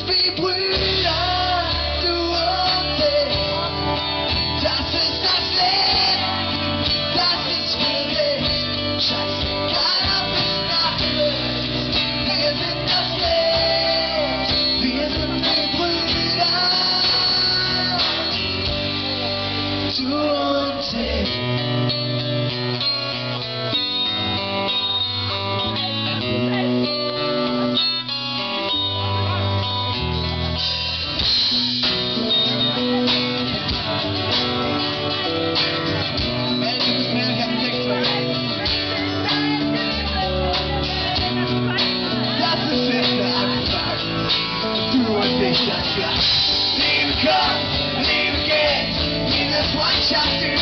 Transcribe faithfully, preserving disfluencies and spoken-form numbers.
wie Brüder, du und ich. Das ist das Leben, das ist für dich. Scheißegal, ob es Nacht wird, wir sind das Licht. Wir sind wie Brüder, du und ich. Liebe kommt, Liebe geht, diese Freundschaft